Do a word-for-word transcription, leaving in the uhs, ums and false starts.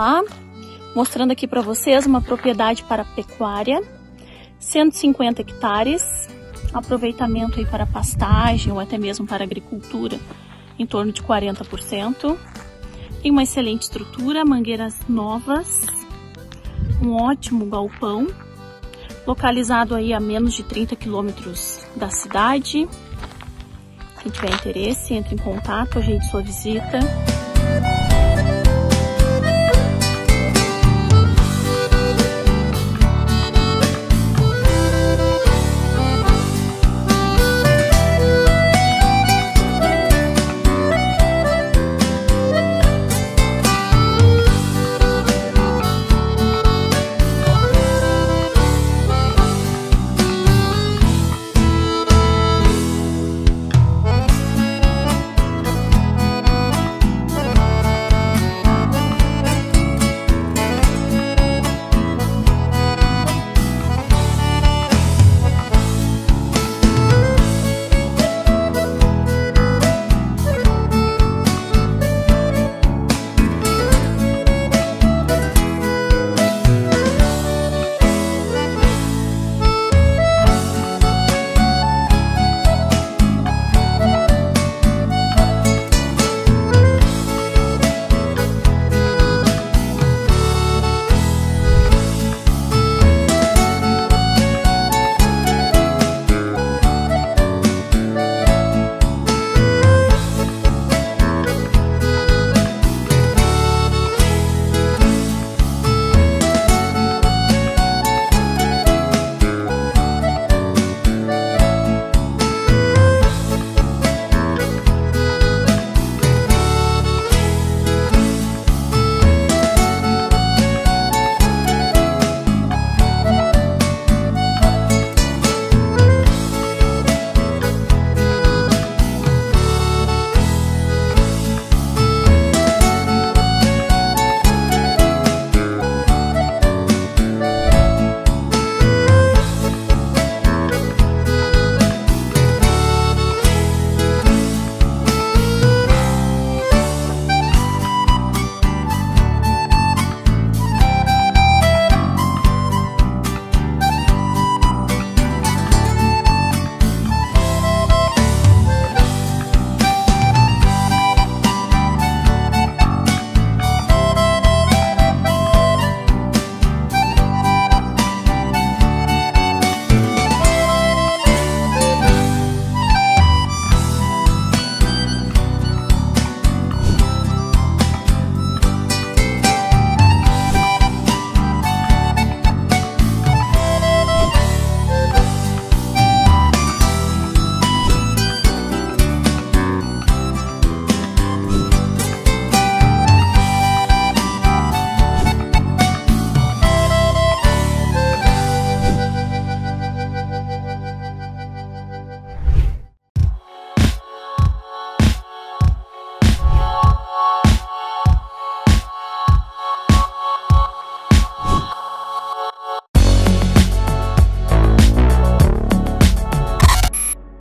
Olá, mostrando aqui para vocês uma propriedade para pecuária, cento e cinquenta hectares, aproveitamento aí para pastagem ou até mesmo para agricultura, em torno de quarenta por cento. Tem uma excelente estrutura, mangueiras novas, um ótimo galpão, localizado aí a menos de trinta quilômetros da cidade. Quem tiver interesse, entre em contato, agende sua visita.